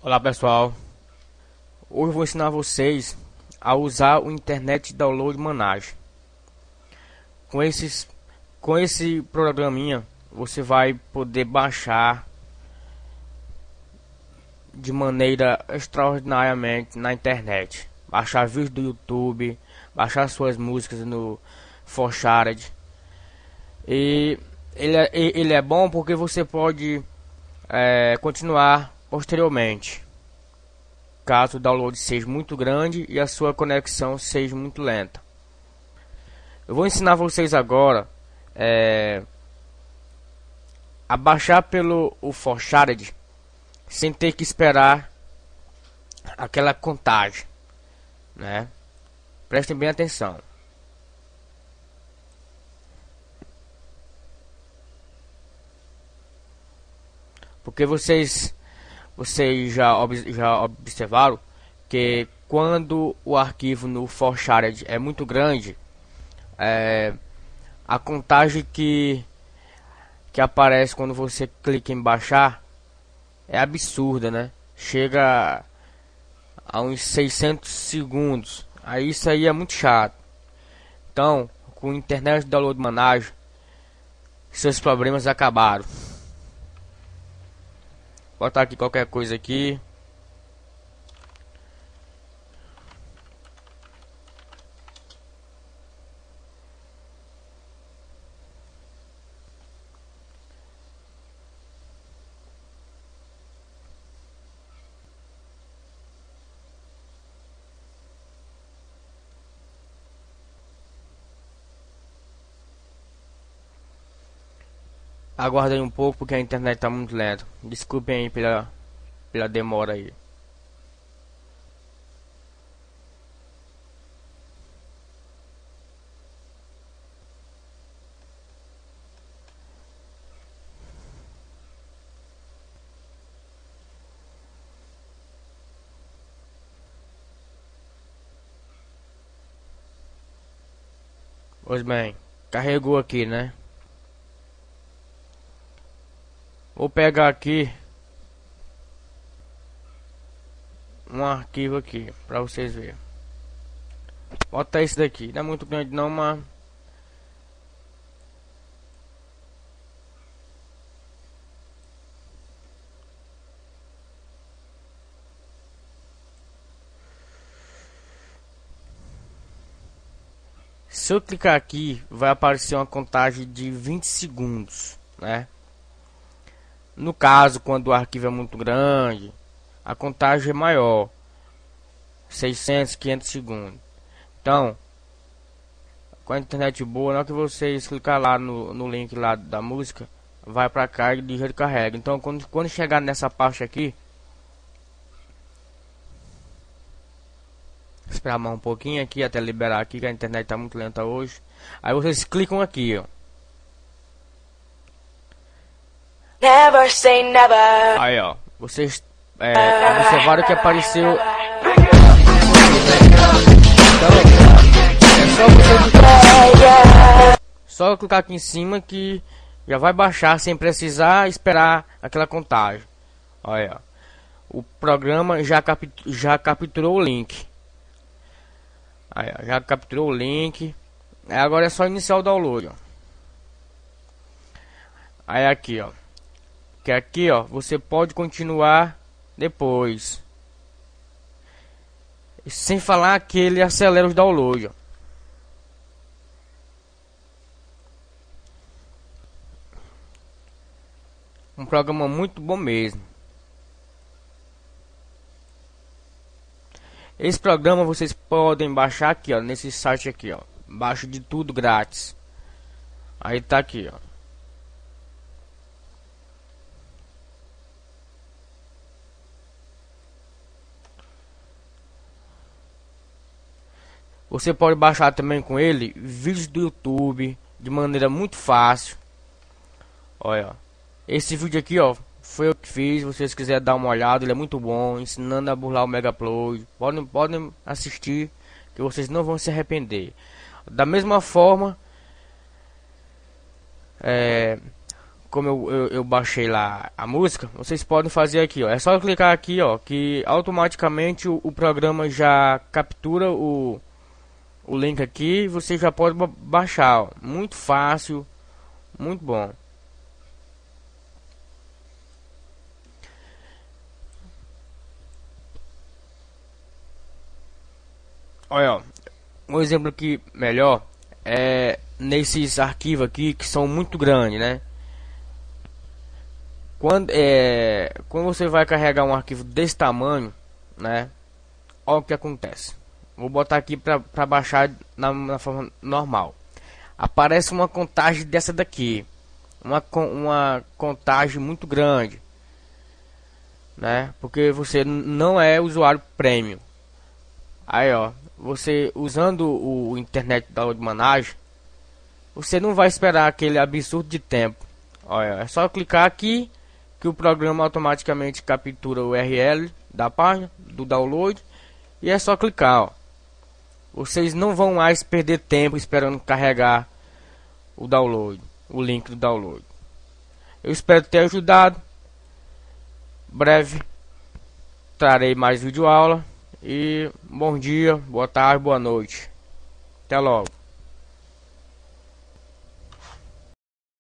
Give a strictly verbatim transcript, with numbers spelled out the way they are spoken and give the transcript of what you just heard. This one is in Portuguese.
Olá pessoal, hoje eu vou ensinar vocês a usar o Internet Download Manager. Com esses, com esse programinha você vai poder baixar de maneira extraordinariamente na internet, baixar vídeos do YouTube, baixar suas músicas no Forshared. E ele é, ele é bom porque você pode é, continuar posteriormente, caso o download seja muito grande e a sua conexão seja muito lenta. Eu vou ensinar vocês agora é, a baixar pelo o Forshared sem ter que esperar aquela contagem, né? Prestem bem atenção. Porque vocês Vocês já, ob já observaram que quando o arquivo no Forshared é muito grande, é, a contagem que, que aparece quando você clica em baixar é absurda, né? Chega a uns seiscentos segundos. Aí isso aí é muito chato. Então, com o Internet Download Manager, seus problemas acabaram. Vou botar aqui qualquer coisa aqui. Aguardei um pouco porque a internet está muito lenta. Desculpem aí pela, pela demora aí. Pois bem, carregou aqui, né? Vou pegar aqui um arquivo aqui para vocês verem. Bota esse daqui, não é muito grande não, mas se eu clicar aqui vai aparecer uma contagem de vinte segundos, né? No caso, quando o arquivo é muito grande, a contagem é maior, seiscentos, quinhentos segundos. Então, com a internet boa, na hora que vocês clicar lá no, no link lá da música, vai pra cá e de jeito carrega. Então, quando, quando chegar nessa parte aqui, esperar mais um pouquinho aqui até liberar aqui, que a internet tá muito lenta hoje. Aí vocês clicam aqui, ó. Never say never. Aí, ó, vocês é, observaram que apareceu. Então, é só você clicar, só clicar aqui em cima que já vai baixar sem precisar esperar aquela contagem. Olha, o programa já, capt, já capturou o link. Aí, ó, já capturou o link. Agora é só iniciar o download, ó. Aí aqui, ó. Que aqui, ó, você pode continuar depois. Sem falar que ele acelera os downloads, ó. Um programa muito bom mesmo. Esse programa vocês podem baixar aqui, ó, nesse site aqui, ó. Baixa de tudo grátis. Aí tá aqui, ó. Você pode baixar também com ele vídeos do YouTube de maneira muito fácil. Olha, esse vídeo aqui, ó, foi eu que fiz. Se vocês quiserem dar uma olhada, ele é muito bom, ensinando a burlar o Megaupload. Podem, podem assistir, que vocês não vão se arrepender. Da mesma forma, é, como eu, eu, eu baixei lá a música, vocês podem fazer aqui, ó. É só clicar aqui, ó, que automaticamente o, o programa já captura o, o link aqui e você já pode ba- baixar, ó. Muito fácil, muito bom. Olha, ó, um exemplo aqui melhor é nesses arquivos aqui que são muito grandes, né? Quando, é, quando você vai carregar um arquivo desse tamanho, né? Olha o que acontece. Vou botar aqui para baixar na, na forma normal. Aparece uma contagem dessa daqui, uma, uma contagem muito grande, né? Porque você não é usuário premium. Aí, ó, você usando o Internet Download Manager, você não vai esperar aquele absurdo de tempo. Olha, é só clicar aqui que o programa automaticamente captura o U R L da página do download e é só clicar, ó. Vocês não vão mais perder tempo esperando carregar o download, o link do download. Eu espero ter ajudado. Breve trarei mais vídeo aula e bom dia, boa tarde, boa noite. Até logo.